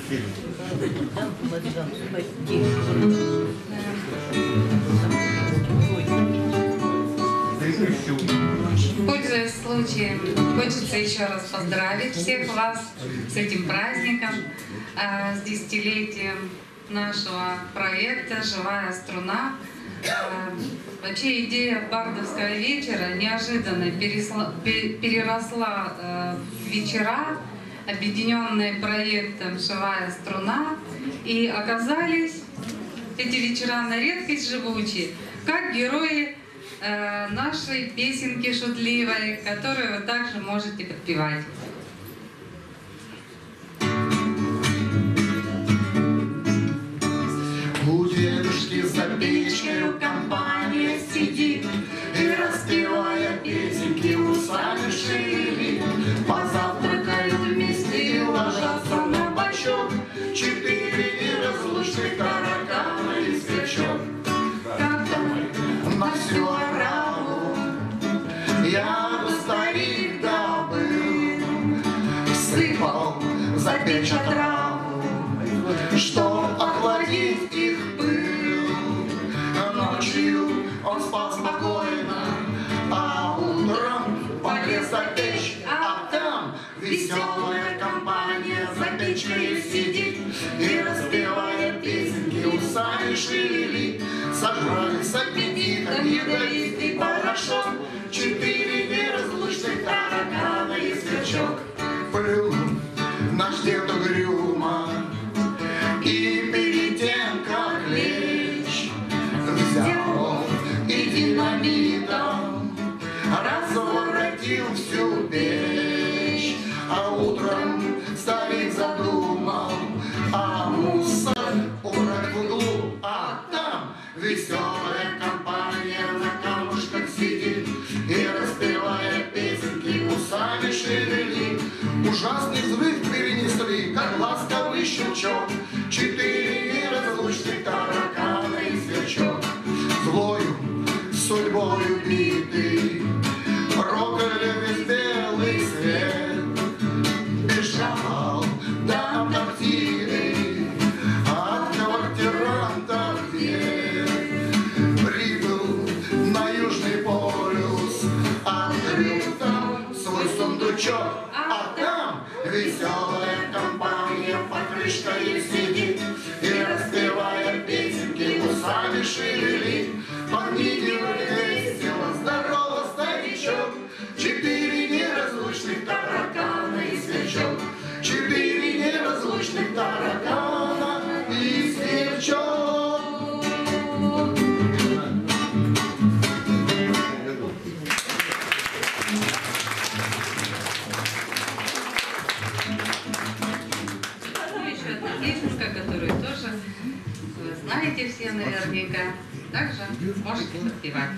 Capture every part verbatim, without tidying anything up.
Пользуясь случаем, хочется еще раз поздравить всех вас с этим праздником, с десятилетием нашего проекта «Живая струна». Вообще идея бардовского вечера неожиданно пересла, переросла в вечера, объединенные проектом «Живая струна», и оказались эти вечера на редкость живучие, как герои э, нашей песенки шутливой, которую вы также можете подпевать. У дедушки за печкой компания сидит и, распевая песенки, усами шевелит. Позавтракают вместе и ложатся на бочок четыре неразлучных таракана и сверчок. Как-то на всю ораву я бы старик добыл, всыпал за печь отраву, чтоб охладить их пыл. Ночью он спал спокойно, а утром полез за печь, а там веселая компания за печкой сидит и, распевая песенки, усами шевелит. Сожрали с аппетитом ядовитый порошок четыре неразлучных таракана и сверчок. Плюнул наш дед угрюмо, и перед тем, как лечь, взял и динамитом разворотил всю печь. А утром старик задумал, а мусор убрать в углу, а там веселая компания на камушках сидит и, распевая песенки, усами шевелит. Ужасный взрыв перенесли, как ласковый щелчок, четыре неразлучных таракана и сверчок. Злою судьбою битый прокляли весь белый свет, бежал до квартиры от квартирантов вверх. Прибыл на Южный полюс, открыл там свой сундучок, а там веселая компания под крышкой сидит и, распевая песенки, усами шевелит. Подмигивает весело, здорово, старичок, четыре неразлучных таракана и сверчок, четыре неразлучных таракана и сверчок. Еще одна песенка, которую тоже вы знаете все наверняка, также можете подпевать.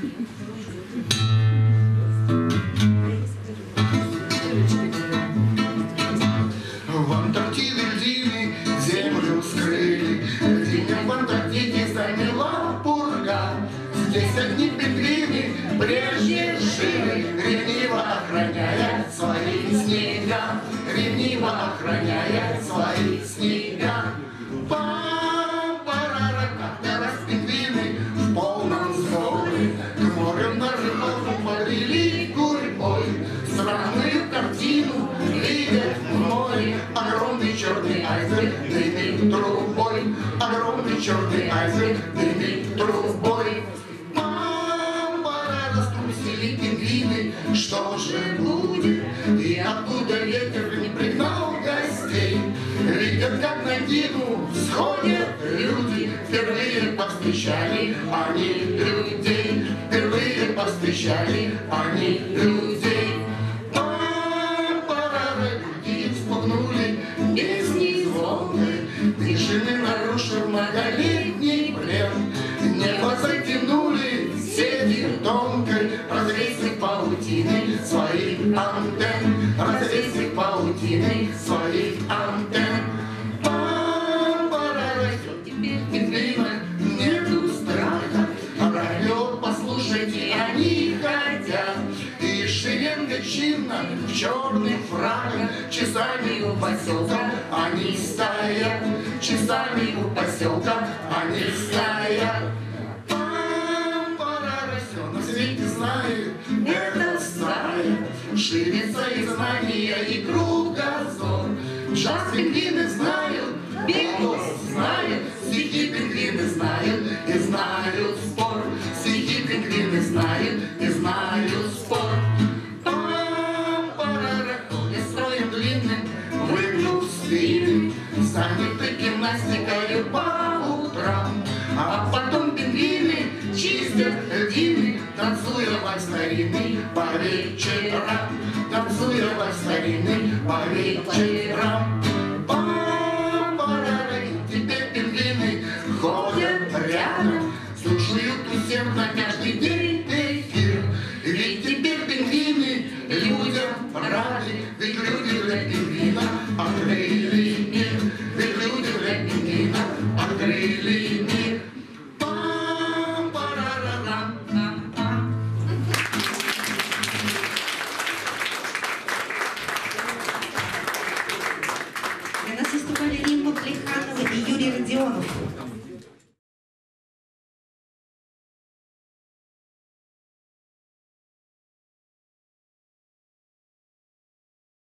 В Антарктиде льдины землю скрыли, льдины в Антарктиде замела пурга. Здесь одни пингвины прежде жили, ревниво охраняя свои снега, ревниво охраняя свои снега. Пам-парара, как-то раз пингвины в полном сборе к морю на рыбалку побрели гурьбой. Странную картину видят в море, огромный черный айсберг дымит трубой, огромный черный айсберг дымит трубой. Пам-парара, струсили пингвины, что же будет, и откуда ветер не пригнал гостей. Видят, как на Дину сходят люди, впервые повстречали они людей, впервые повстречали они людей. Пам-парара, люди испугнули песни звонкой, тишины нарушил многолетний плен. Небо затянули сетью тонкой, развесив паутиной своих антенн, развесив паутиной своих антенн. Пам-парара, теперь пингвина нету страха, радио послушайте они хотят. И шеренга чинно в черных фраках часами у поселка Они стоят часами у поселка, они стоят. Пам-парара, все на свете знают, это знают. Ширится их знания и кругозор. Джаз пингвины знают, Битлз знают, стихи пингвины знают и знают спор. Стихи пингвины знают и знают спор. Пам-парара, ходит строем длинным, выгнув спины, заняты гимнастикою по утрам. А потом пингвины чистят льдины, танцуя вальс старинный по вечерам, танцуя вальс старинный по вечерам. Пам-парара, теперь пингвины ходят рядом, слушают усердно каждый день эфир. Ведь теперь пингвины людям рады, ведь люди для пингвина открыли мир, ведь люди для пингвина открыли мир. Для нас выступали Римма Плеханова и Юрий Родионов.